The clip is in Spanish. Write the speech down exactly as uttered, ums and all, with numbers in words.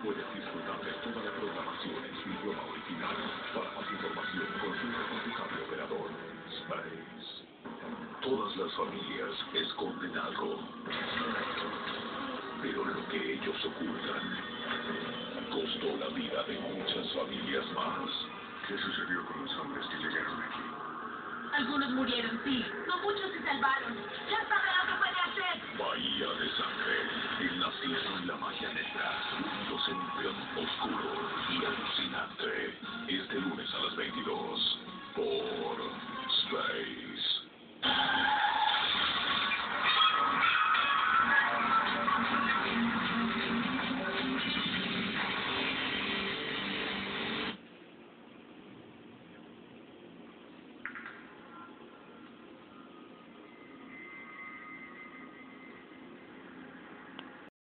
Puedes disfrutar de toda la programación en su idioma original. Para más información, consulta con tu cable operador. Space. Todas las familias esconden algo. Pero lo que ellos ocultan costó la vida de muchas familias más. ¿Qué sucedió con los hombres que llegaron aquí? Algunos murieron, sí. No muchos se salvaron. ¡Ya sabe lo que puede hacer! Bahía de Sangre. El nazismo y la magia negra. Unidos en un plan oscuro y alucinante. Este lunes a las veintidós. Por Space.